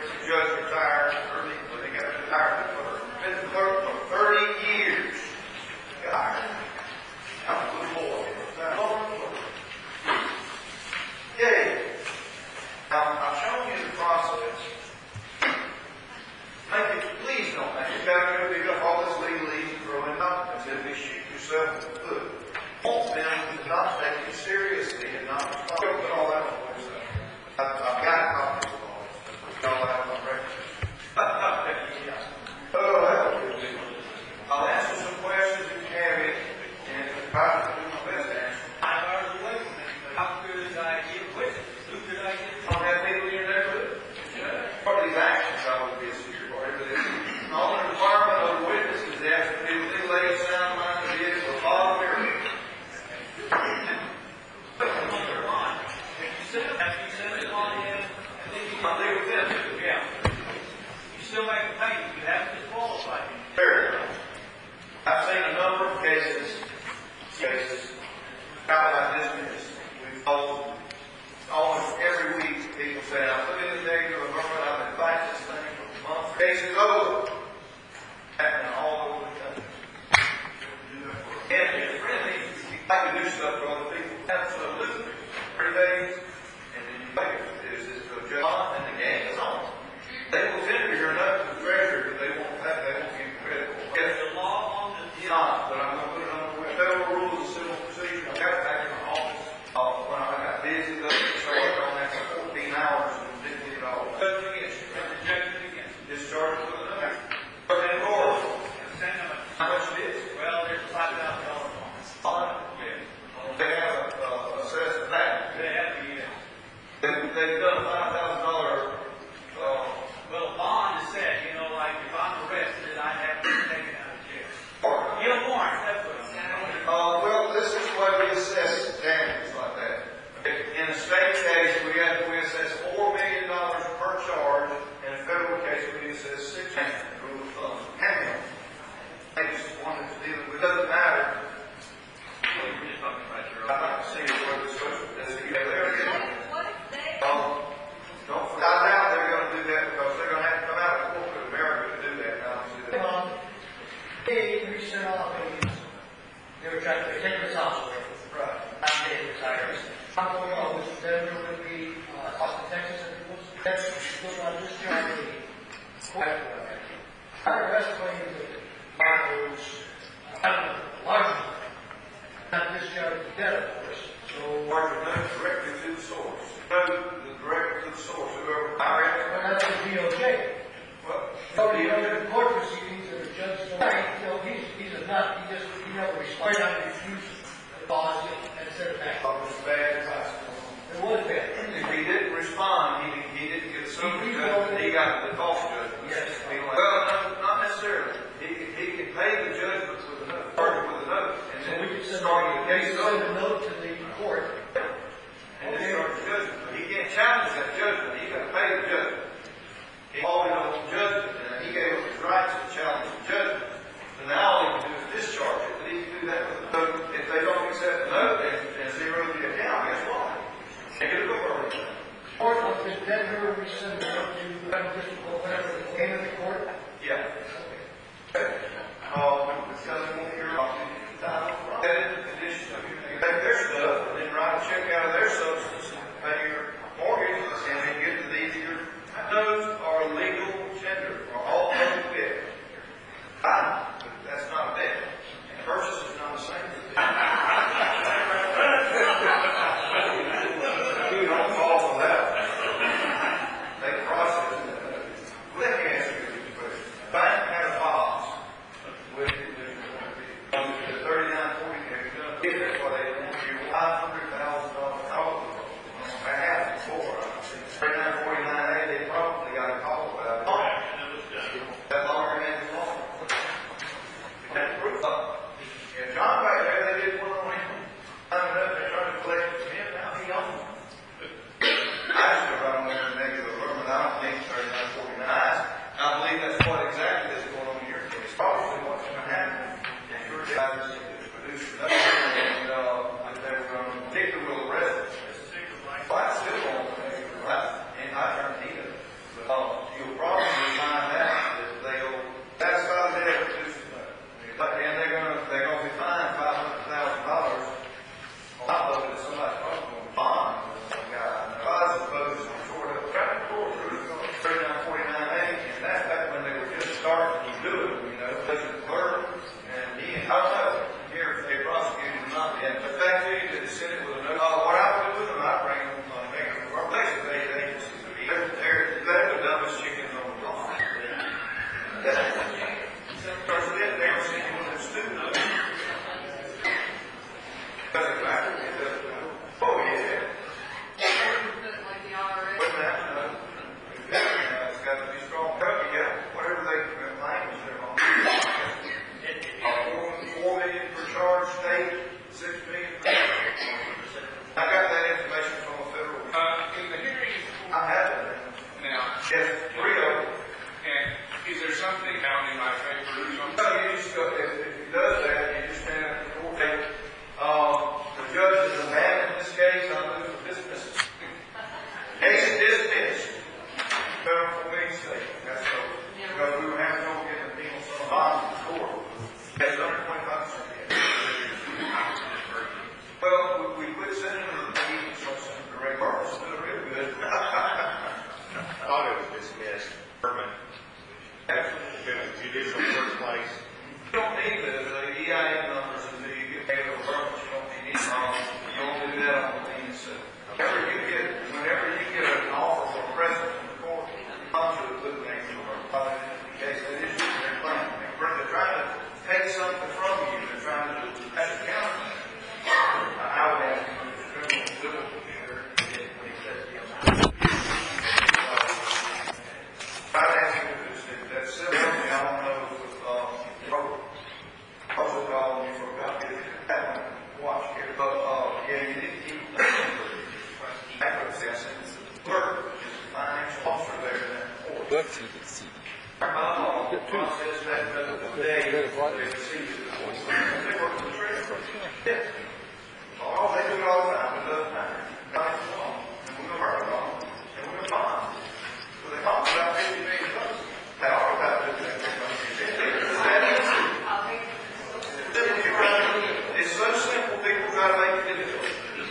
the judge retired, when they got retired, been clerk for 30 years. God, I'm a good boy. Yay. Now, I've shown you the process. Please don't make it. You've got to pick up all this legalese and throw it up until you shoot yourself in the foot. Most men do not take you seriously and not respond. Put all that on the website. I've got copies of all this. Put all that on the record. I'll answer some questions if you have it, and try to do my best to answer. 5 hours away from it. How could I get witnesses? Who could I get? I don't have people in your neighborhood. Part of these actions I would be a secure party, but the only requirement of the witness is they have to be legally sound mind to be able to follow their I've seen a number of cases out like this. We've told almost every week people say, I put in the negative referral, I've been fighting this thing for months. Case is over. Happening all over the country. And it's really, you like to do stuff for other people. Absolutely. 3 days, and then you make it. It is to a job, and the game is on. They will tender your note to the treasurer, but they won't give you credit for it. There's a law on the Not, but I'm going to put it on the Federal Rules of Civil Procedure. I got it back in my office. When I got busy, so I worked on that for 14 hours and didn't get it all. Discharge with a note. But in order. How much it is? Well, there's a $5,000 bond. They have assessed that. They have to, yes. They've done a $5,000. Well, a bond is set, like if I'm arrested, I have to be taken out of jail. Warrant, that's what I'm saying. Well, this is why we assess damages like that. In a state case, we assess $4 million per charge. In a federal case, we assess $6 million. Rule of thumb. I just wanted to deal with it. It doesn't matter. I'd like to see it where the social is. Don't forget. I doubt they're going to do that because they're going to have to come out of corporate America to do that. They sent off babies. They were taking this house away. Right. I'm getting retired. I'm going on with Denver would be Austin, Texas, I think it was. That's what I just tried to our arrest claims that borrows larger, not discharged the debt, of course. So, larger note directly to the source. Directly to the source. Whoever well, that's the DOJ. Well, the court proceedings that the judge said, he's a nut. He never responded. I refused to pause it and send it back. It was bad advice. It was bad. If he didn't respond, he didn't get a summary judgment. He got the default judgment. Yes. Well, not necessarily. He can pay the judgment with a note, with a note, and then we can start the case send a note to the court. And then start the judgment. But he can't challenge that judgment. He got to pay the judgment. He always knows the judgment, and he gave up his rights to challenge the judgment. So now all he can do is discharge it, but he can do that with the note. If they don't accept the note and zero the account, guess what? They get a book early. Court of the debtor, we send a note to whatever the name of the court. Yeah. Okay. Because they won't hear off that is the condition of you. Take their stuff and then write a check out of their substance and pay your mortgage and then get the deed of your. Those are legal tender for all other debt. Fine, but that's not a debt. Purchase is not the same as debt. You don't fall for that. They process it. Let me ask you a question. Bank Yes, 3 of them. And is there something out in my favor or something? So you just go, if he does that, you just stand up in court. The judge has abandoned this case, I move for dismissal. Case dismissed. Federal for me sake. That's so. Because we were having trouble getting the penal sum bond in court. That's under 25%. Well, we quit sending them to the meeting, so send them to Ray Barnes. They're real good. Thought it was dismissed. Permanent. Absolutely. Been a judicial first place. You don't need the EIN numbers until you get paid over permits. You don't need any problems. You only do that on the lien itself. Whenever you get an offer for a present from the court, come to the good name of our father in the case. That is their claim. They're trying to take something from you. They're trying to pass a counter. I would ask you to criminal civil computer and get what he says. I'd ask you to do that's civil. I don't know if also calling you for a copy of that watch here. But yeah, you need to keep accuracy. I said clerk is the financial officer there in that court. Process that the day they receive it. They work for the treasurer. Yes. Oh, they do it all the time. It doesn't matter. God is wrong. And we're going to hurt them. And we're going to bond. So they talk about $50 million. They are about $50 million. It's so simple, people try to make it difficult.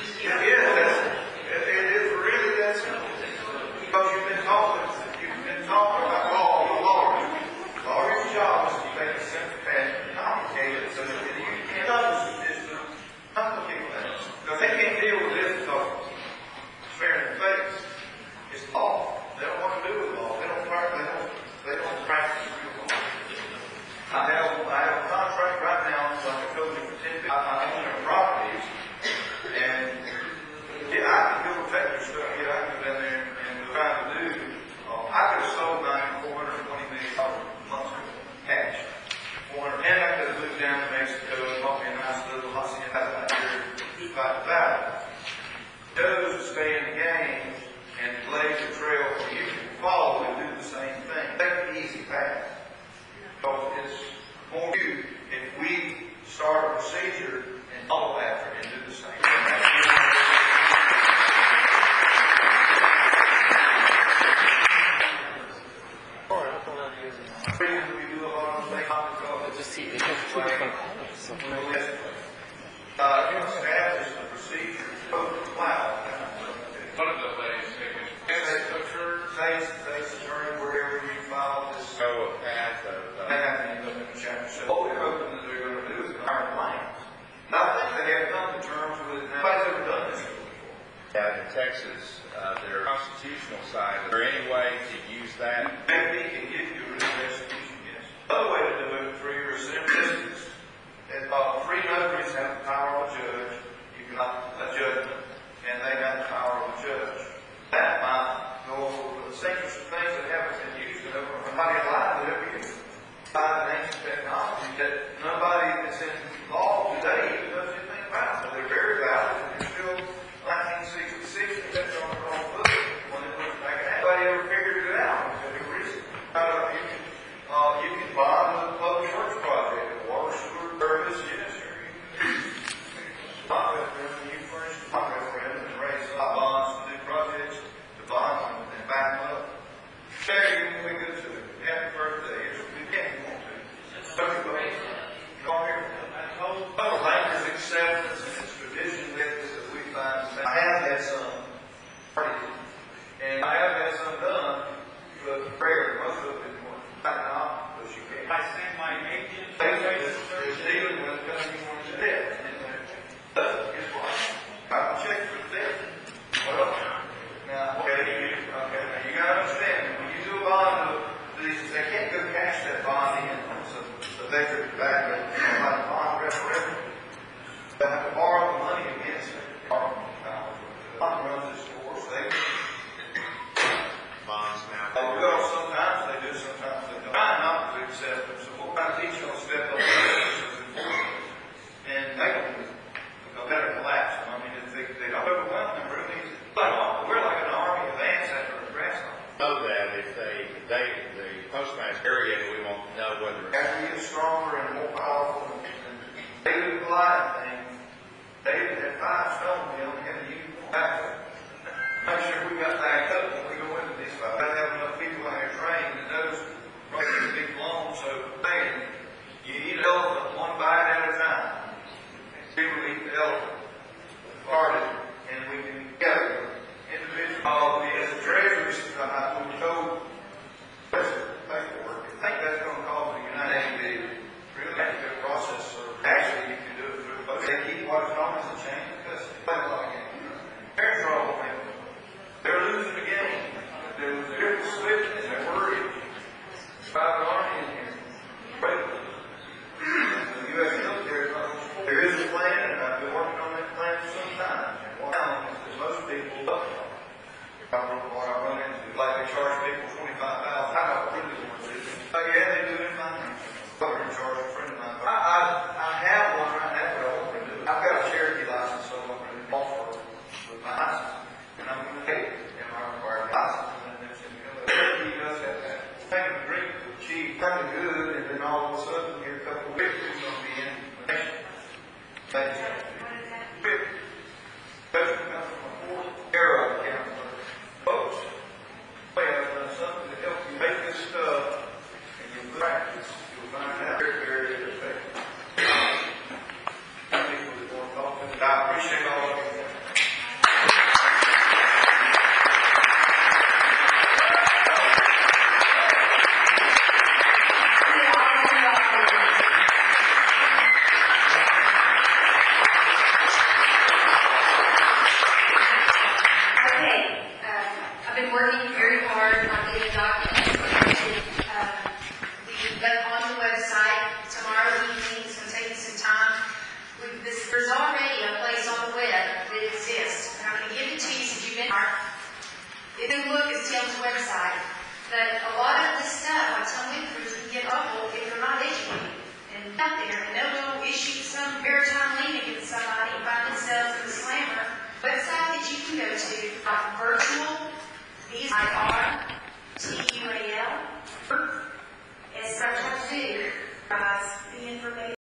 It is really that simple. Because you've been talking about lawyers. Lawyers' job is to make it simple and complicated so that you can't understand it. Complicate things. Because they can't deal with this because sparing the face. It's law. They don't want to do with law. They don't practice real law. I have a contract right now, like I told you, for 10 I own their properties, and yeah, I can go protect your stuff. Yeah, I can go down there and try to do. I could have sold mine for $420 million months ago, cash. And I could have moved down to Mexico and bought me a nice little hacienda out here, just by the valley. Those who stay in the game and blaze the trail for you to follow and do the same thing. Take the easy path. Because it's more you if we start a procedure and follow after and do the same thing. We do a lot of things. Just see, they have two different colors. So establish the procedure. Wow. One of the ladies taking State's attorney, wherever you file this. Go path of. They have to end up in chapter 7. What we're hoping that they're going to do is hire plans. Now, I think they have come to terms with it. Nobody's ever done this before. In Texas, their constitutional side, is there any way to use that? Maybe he can give you a written execution, yes. Another way to do it for your assembly is free notaries have the power of a judge. You can opt a judgment, and they have the power of a judge. That might go over the sections of things that haven't been used in over somebody alive that ever used. By ancient technology that nobody that's in law today even knows anything about. But they're very valid, and they're still 1966, that's on the wrong book when they look back at it. Nobody ever figured it out until they recently. You can bond a public works project, a water sewer service, yes, sir. Bond referendum, you furnish the bond referendum and raise bonds to do projects, to bond them and back them up. Say, we go to the happy birthday, we can't want to. Well, bankers' acceptance and its tradition methods that we find. I have had some parties, and I have had some done, but rarely, most of them were not now, because you can't. I send my agent. There's dealing with coming to death. Guess what? I can check for death. Well, now, okay, now you gotta understand, when you do a bond, they can't go cash that bond in, so they could back it, like a bond referendum. They have to borrow the money against it. Bond runs its course, they Bonds now. well, sometimes they do, sometimes they don't. Try not to accept them, so we'll kind of teach them to step up and make them a better collapse. I mean, if they don't overwhelm them, really, we're like an army of ants after a grasshopper. Know that if the postmaster area, we won't know whether. As we get stronger and more powerful, and David Goliath thing, David had 5 stone men and had to use back. Make sure we got backed up when we go into this fight. We got to have enough people out here trained that knows making a big loan. So, man, you eat an elephant one bite at a time. People eat the elephant, started, and we can gather individual. As a treasury, we were told paperwork. I think that's going to cause the United States really have to go process. So actually, you can do it through post. They keep what's known as a chain of custody. They're in trouble, man. They're losing the game. They're slipping and they're worried. Private army in here. But the U.S. military, there is a plan, and I've been working on that plan for some time. And what I is most people love it. I don't know what I run into. Like they charge people $25,000. I don't really want to do it. Oh, yeah, they do it fine. I'm going to charge a friend of mine. I have one right now, but I won't renew it. I've got a Cherokee license, so I'm going to offer with my license. And I'm going to take it. And I require a license. And then there's the Cherokee does have that. Take a drink with the chief, kind of good, and then all of a sudden, here a couple of weeks, we're going to be in the nation. Thank you. Arrow County. Folks, we have something to help you make this stuff, and you'll practice, you'll find out very, very effective. I appreciate all of you. Working very hard on getting documents. We got on the website tomorrow evening. It's going to take me some time. There's already a place on the web that exists. And I'm going to give it to you since you've been here. If you look at Tim's website, but a lot of this stuff, like some winkers can get awful if they're not educated and out there, and they'll go issue some maritime lien against somebody and find themselves in the slammer. Website that you can go to, virtual. These are TUAL. As such, I do. The information.